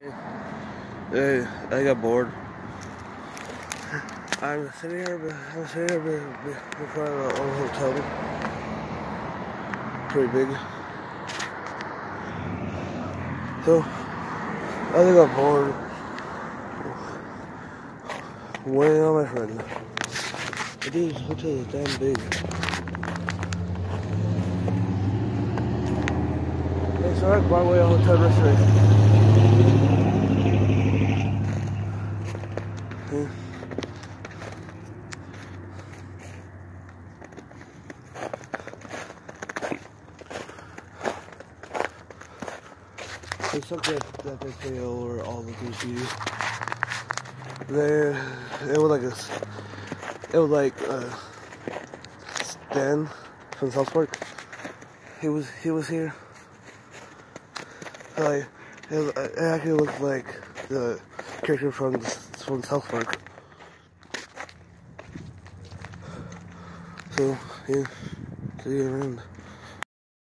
Hey, I got bored. I'm sitting here before our own hotel. Pretty big. So, I think I'm bored. Waiting on my friend. But this hotel is damn big. It's alright, Broadway Hotel Restaurant. It sucks that they pay over all the fees. It was like Stan from South Park. He was here. Like it actually looked like the character from South Park. So yeah, see you around.